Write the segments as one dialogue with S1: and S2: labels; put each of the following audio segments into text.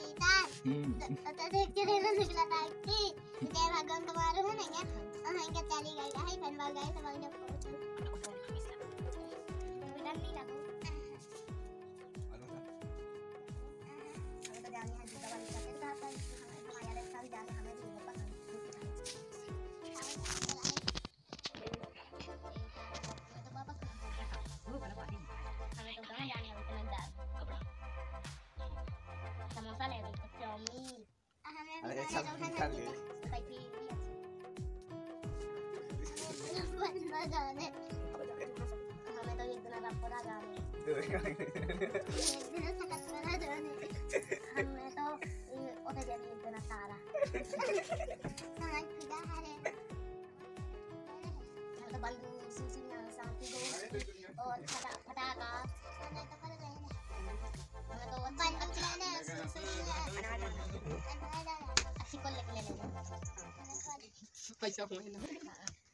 S1: तो देख के रहना निकला था कि जय भगवान तुम्हारे है नहीं क्या हम क्या चली गई है फिर बार गए तो बार जब पहुंचे डर नहीं लगा हमें तो जाने हैं जूता वाली का फिर कहां पर हमारे यार का भी जाने हमें भी पसंद तो वापस वो बड़ा पार्टी हमें तो कहां जाने हैं इतना डर समोसा ले लो चाउमीन हमें एक साथ खा ले भाई बनना जाने हमें तो एक दिन रात पूरा जाने एक दिन सकत बना जाने हमें तो ओटे जाने एक दिन सारा हां खुदा हरे हम तो बंदूक सुसिया सांती दो और फटाका हमें तो कर रहे हैं हमें तो बंदूक चलाने अच्छी को लेके ले पैसा हुए ना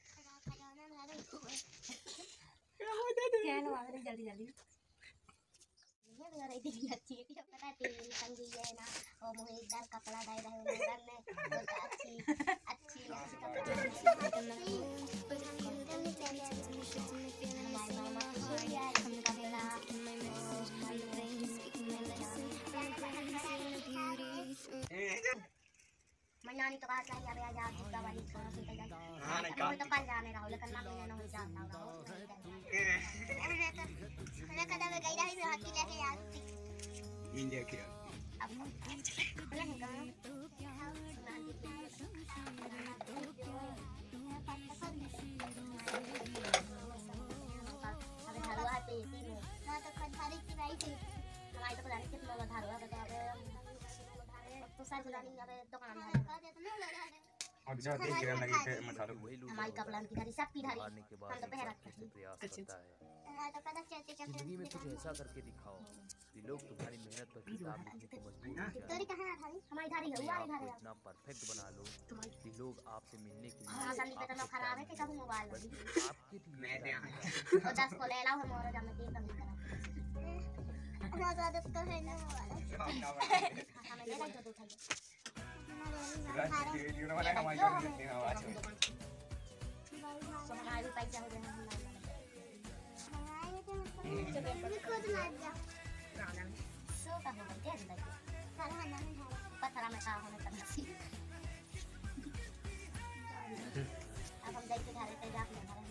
S1: क्या लो आ जल्दी जल्दी ये लगा रही थी अच्छी है क्या पता तेल संगी है ना और मुझे इधर कपड़ा डाल रहे हो उधर ने अच्छी अच्छी मैं नानी तो बात नहीं आ जा जूता वाली छोरा से हां नहीं का तो कल जाने रहो लेकिन ना मैंने नहीं जाता होगा मैंने कदा में गई रही हाथी लेके यार इन लेके अब चले चलेगा अबे हलवा पे तीन ना तो खंडारी की भाई थी हमारी तो पता नहीं कितना लगा हलवा बता तो सारी बुलानी अबे दुकान है
S2: अब जो देख रहे लगी पे मसालों
S1: हमारी कपड़न की धारी सब की धारी
S3: हारने के बाद
S1: हम तो पहरा
S3: कैसे प्रयास करता है।
S1: तो पता चलते चलते
S3: जिंदगी में कुछ ऐसा करके दिखाओ कि लोग तुम्हारी मेहनत पर किताब लिखने को मजबूर हो जाए।
S1: तेरी कहां धारी हमारी धारी है हमारी धारी है
S3: इतना परफेक्ट बना लो कि लोग आपसे मिलने के लिए
S1: हां संदीप तो खराब है कि कब मोबाइल
S3: आपके
S1: मैं दे और 10 को ले लाओ हम और जब मैं दे कम करा मजा आदत तो है ना हमें ले लो दो खाइए
S2: वीडियो वाला हमारी करते हैं आज
S1: तो हमारे पैसा हो जाए हमारे खुद मार जा सो का हो गया अंदर सारा खाना में है पत्थरा में का होने करना सी अब हम जाके घर पे जाके